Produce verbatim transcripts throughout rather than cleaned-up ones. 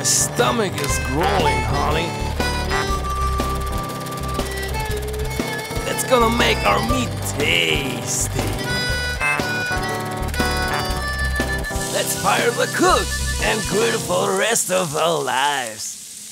stomach is growling, honey. That's gonna make our meat tasty. Let's fire the cook and grill for the rest of our lives.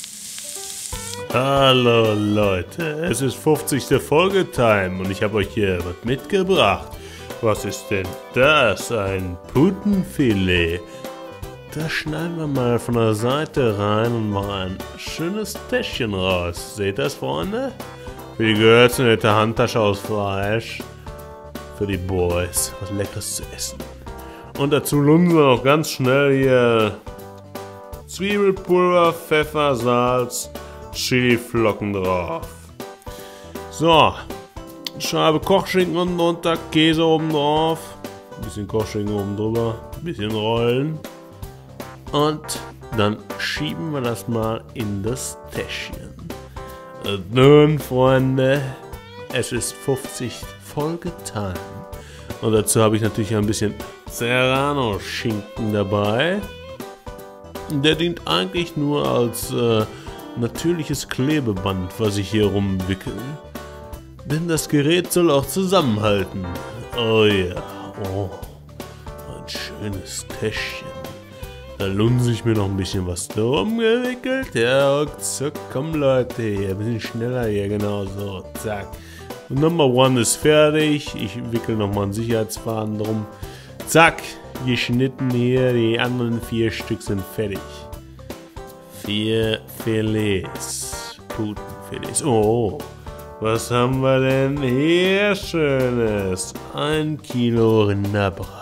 Hallo Leute, es ist fünfzigste Folge-Time und ich habe euch hier was mitgebracht. Was ist denn das? Ein Putenfilet. Das schneiden wir mal von der Seite rein und machen ein schönes Täschchen raus. Seht das, Freunde? Für die Girls eine nette Handtasche aus Fleisch. Für die Boys was Leckeres zu essen. Und dazu lunsen wir noch ganz schnell hier Zwiebelpulver, Pfeffer, Salz, Chiliflocken drauf. So, Scheibe Kochschinken unten drunter, Käse oben drauf, ein bisschen Kochschinken oben drüber, ein bisschen rollen und dann schieben wir das mal in das Täschchen. Und nun, Freunde, es ist fünfzig Folge-Time und dazu habe ich natürlich ein bisschen Serrano-Schinken dabei. Der dient eigentlich nur als äh, natürliches Klebeband, was ich hier rumwickel. Denn das Gerät soll auch zusammenhalten. Oh ja, oh, ein schönes Täschchen. Da lunse ich mir noch ein bisschen was drum gewickelt. Ja, zack, komm Leute, hier, ein bisschen schneller hier, genau so, zack. Und Number One ist fertig. Ich wickel nochmal einen Sicherheitsfaden drum. Zack, geschnitten hier, die anderen vier Stück sind fertig. Vier Filets, Putenfilets. Oh, was haben wir denn hier Schönes? Ein Kilo Rinderbraten.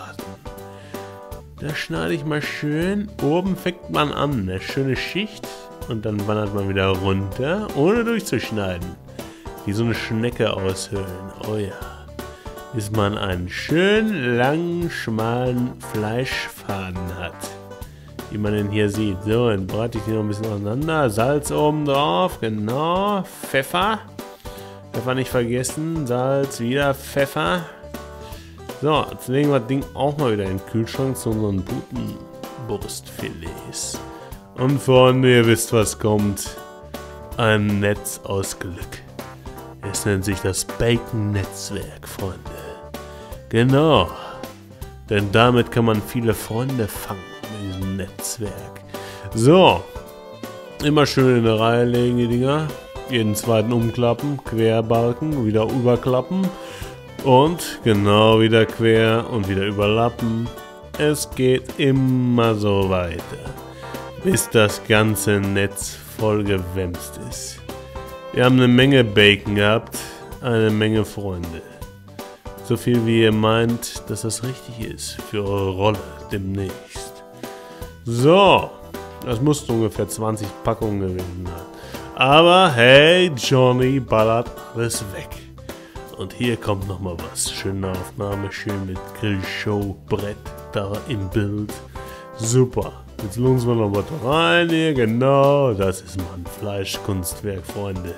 Da schneide ich mal schön. Oben fängt man an, eine schöne Schicht. Und dann wandert man wieder runter, ohne durchzuschneiden. Wie so eine Schnecke aushöhlen. Oh ja. Bis man einen schön langen, schmalen Fleischfaden hat. Wie man den hier sieht. So, dann brate ich den noch ein bisschen auseinander. Salz oben drauf, genau. Pfeffer. Pfeffer nicht vergessen. Salz, wieder Pfeffer. So, jetzt legen wir das Ding auch mal wieder in den Kühlschrank zu unseren Putenbrustfilets. Und Freunde, ihr wisst, was kommt. Ein Netz aus Glück. Es nennt sich das Bacon-Netzwerk, Freunde. Genau. Denn damit kann man viele Freunde fangen mit diesem Netzwerk. So. Immer schön in eine Reihe legen, die Dinger. Jeden zweiten umklappen, querbalken, wieder überklappen. Und genau wieder quer und wieder überlappen. Es geht immer so weiter. Bis das ganze Netz voll gewämst ist. Wir haben eine Menge Bacon gehabt. Eine Menge Freunde. So viel wie ihr meint, dass das richtig ist für eure Rolle demnächst. So, das musste ungefähr zwanzig Packungen gewesen sein. Aber hey, Johnny ballert alles weg. Und hier kommt nochmal was. Schöne Aufnahme, schön mit Grillshow-Brett da im Bild. Super. Jetzt lunsen wir noch was rein hier. Genau, das ist mal ein Fleischkunstwerk, Freunde.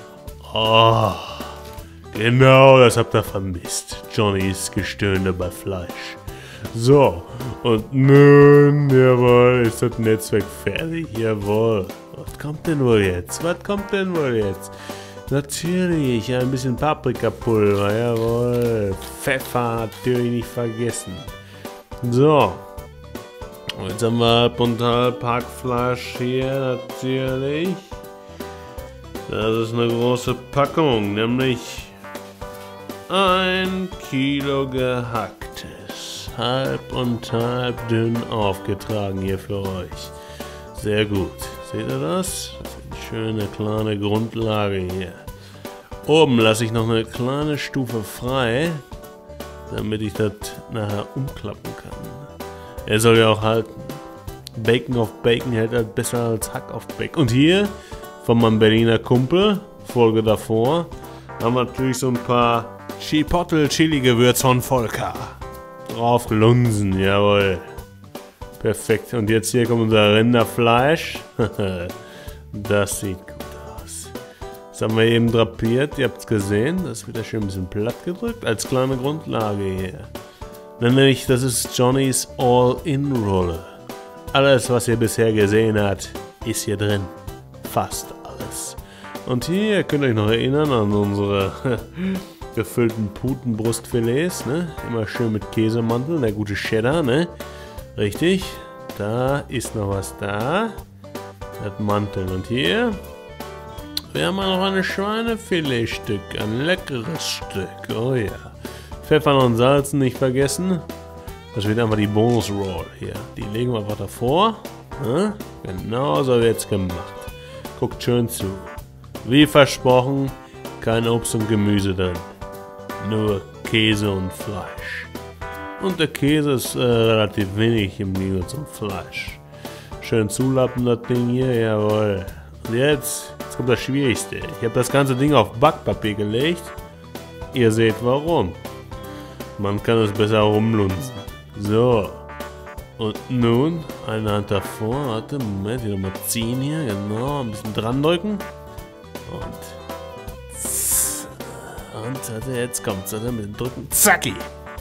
Oh. Genau, das habt ihr vermisst. Johnnys Gestöhne bei Fleisch. So, und nun, jawohl, ist das Netzwerk fertig. Jawohl. Was kommt denn wohl jetzt? Was kommt denn wohl jetzt? Natürlich, ein bisschen Paprikapulver, jawohl. Pfeffer natürlich nicht vergessen. So. Und jetzt haben wir halb und halb Hackfleisch hier, natürlich. Das ist eine große Packung, nämlich ein Kilo gehacktes, halb und halb dünn aufgetragen hier für euch. Sehr gut. Seht ihr das? Das ist eine schöne kleine Grundlage hier. Oben lasse ich noch eine kleine Stufe frei, damit ich das nachher umklappen kann. Er soll ja auch halten. Bacon auf Bacon hält halt besser als Hack auf Bacon. Und hier von meinem Berliner Kumpel, Folge davor, haben wir natürlich so ein paar Chipotle Chili Gewürz von Volker. Drauf lunsen, jawohl. Perfekt. Und jetzt hier kommt unser Rinderfleisch. Das sieht gut aus. Das haben wir eben drapiert, ihr habt es gesehen. Das wird ja schön ein bisschen platt gedrückt als kleine Grundlage hier. Nämlich, das ist Johnnys All-In-Rolle. Alles, was ihr bisher gesehen habt, ist hier drin. Fast alles. Und hier könnt ihr euch noch erinnern an unsere gefüllten Putenbrustfilets, ne? Immer schön mit Käsemantel, der gute Cheddar, ne? Richtig. Da ist noch was da. Das Mantel. Und hier wir haben noch ein Schweinefiletstück, ein leckeres Stück. Oh ja. Pfeffern und Salzen nicht vergessen. Das wird einfach die Bonus Roll hier. Die legen wir einfach davor. Ne? Genau so wird's gemacht. Guckt schön zu. Wie versprochen, kein Obst und Gemüse drin. Nur Käse und Fleisch. Und der Käse ist äh, relativ wenig im Gegensatz zum Fleisch. Schön zulappen das Ding hier, jawohl. Und jetzt, jetzt kommt das Schwierigste. Ich habe das ganze Ding auf Backpapier gelegt. Ihr seht warum. Man kann es besser rumlunzen. So. Und nun, eine Hand davor. Warte, Moment, wieder mal ziehen hier. Genau, ein bisschen dran drücken. Und. Und warte, jetzt kommt's. Warte, mit dem Drücken. Zacki!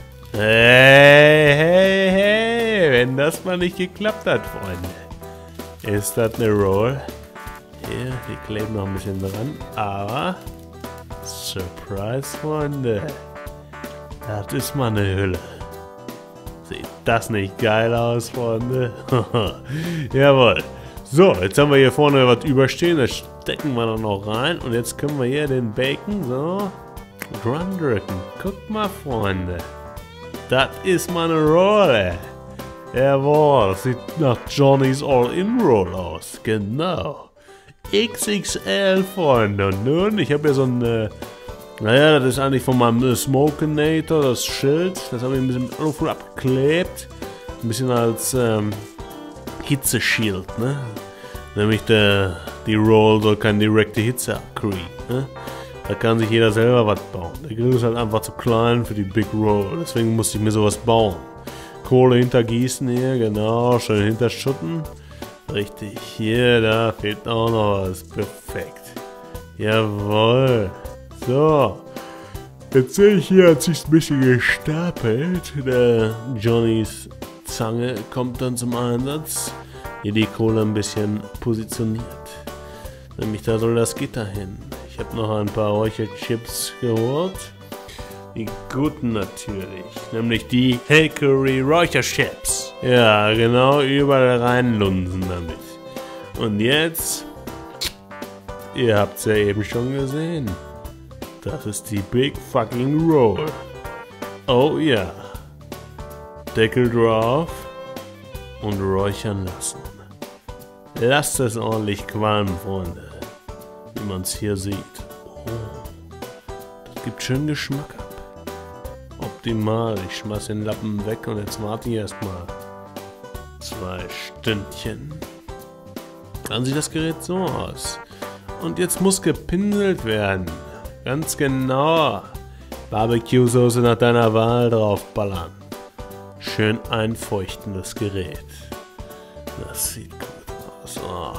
Hey, hey, hey! Wenn das mal nicht geklappt hat, Freunde. Ist das eine Roll? Hier, die kleben noch ein bisschen dran. Aber. Surprise, Freunde. Das ist mal eine Hülle. Sieht das nicht geil aus, Freunde? Jawohl. So, jetzt haben wir hier vorne was überstehen. Das stecken wir dann noch rein. Und jetzt können wir hier den Bacon so dran drücken. Guckt mal, Freunde. Das ist mal eine Roll. Jawohl. Das sieht nach Johnny's All-In-Roll aus. Genau. X X L, Freunde. Und nun, ich habe hier so ein... Äh, naja, das ist eigentlich von meinem Smokinator, das Schild. Das habe ich ein bisschen mit Alufolie abgeklebt. Ein bisschen als ähm, Hitzeschild, ne? Nämlich der, die Roll soll keine direkte Hitze abkriegen, ne? Da kann sich jeder selber was bauen. Der Grill ist halt einfach zu klein für die Big Roll. Deswegen musste ich mir sowas bauen. Kohle hintergießen hier, genau. Schön hinterschutten. Richtig, hier, da fehlt auch noch was. Perfekt. Jawohl. So, jetzt sehe ich hier, hat sich ein bisschen gestapelt. Der Johnnys Zange kommt dann zum Einsatz. Hier die Kohle ein bisschen positioniert. Nämlich da soll das Gitter hin. Ich habe noch ein paar Räucherchips geholt. Die guten natürlich. Nämlich die Hickory Räucherchips. Ja, genau, überall reinlunsen damit. Und jetzt, ihr habt es ja eben schon gesehen. Das ist die Big Fucking Roll. Oh ja. Deckel drauf und räuchern lassen. Lasst es ordentlich qualmen, Freunde. Wie man es hier sieht. Oh, das gibt schön Geschmack ab. Optimal. Ich schmeiß den Lappen weg und jetzt warte ich erstmal zwei Stündchen. Dann sieht das Gerät so aus. Und jetzt muss gepinselt werden. Ganz genau. Barbecue-Soße nach deiner Wahl draufballern. Schön einfeuchten das Gerät. Das sieht gut aus.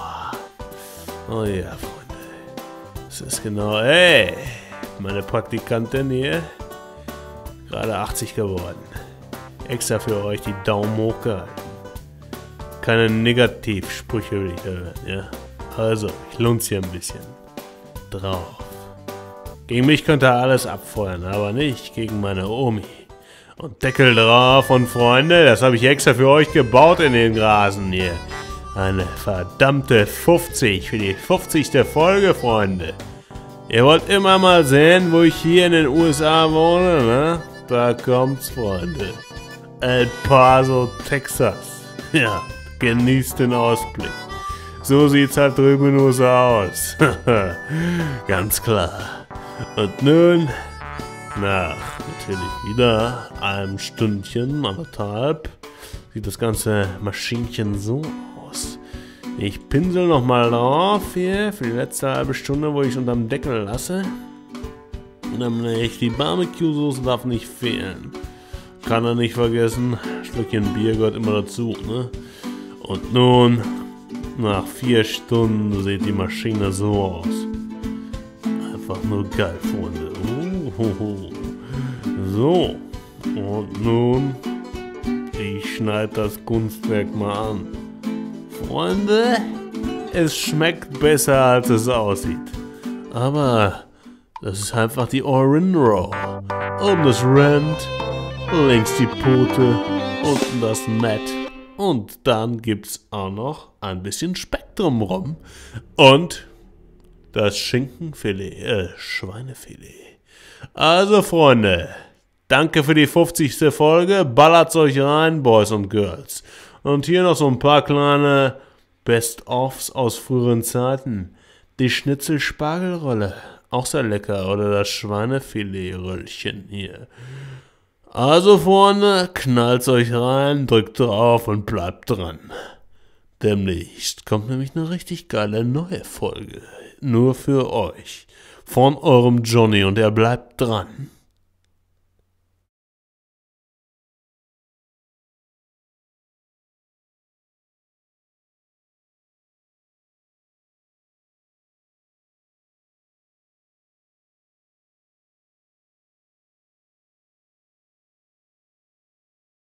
Oh, oh ja, Freunde. Das ist genau... Hey! Meine Praktikantin hier. Gerade achtzig geworden. Extra für euch die Daumen hochgehalten. Keine Negativsprüche will ich hören, ja? Also, ich lunz hier ein bisschen. Drauf. Gegen mich könnt ihr alles abfeuern, aber nicht gegen meine Omi. Und Deckel drauf und Freunde, das habe ich extra für euch gebaut in den Grasen hier. Eine verdammte fünfzig für die fünfzigste Folge, Freunde. Ihr wollt immer mal sehen, wo ich hier in den U S A wohne, ne? Da kommt's, Freunde. El Paso, Texas. Ja, genießt den Ausblick. So sieht's halt drüben in den U S A aus. Ganz klar. Und nun, nach natürlich wieder einem Stündchen, anderthalb, sieht das ganze Maschinchen so aus. Ich pinsel nochmal drauf hier für die letzte halbe Stunde, wo ich es unterm Deckel lasse. Und dann die Barbecue-Soße darf nicht fehlen. Kann er nicht vergessen. Ein Stückchen Bier gehört immer dazu, ne? Und nun, nach vier Stunden sieht die Maschine so aus. Einfach nur geil, Freunde. Uhuhu. So, und nun, ich schneide das Kunstwerk mal an. Freunde, es schmeckt besser, als es aussieht. Aber das ist einfach die Orin Roll. Oben das Rand, links die Pute, unten das Met. Und dann gibt's auch noch ein bisschen Speck drumrum. Und das Schinkenfilet, äh, Schweinefilet. Also Freunde, danke für die fünfzigste Folge. Ballert's euch rein, Boys und Girls. Und hier noch so ein paar kleine Best-ofs aus früheren Zeiten. Die Schnitzel-Spargelrolle, auch sehr lecker. Oder das Schweinefilet-Röllchen hier. Also Freunde, knallt's euch rein, drückt drauf und bleibt dran. Demnächst kommt nämlich eine richtig geile neue Folge. Nur für euch. Von eurem Johnny und er bleibt dran.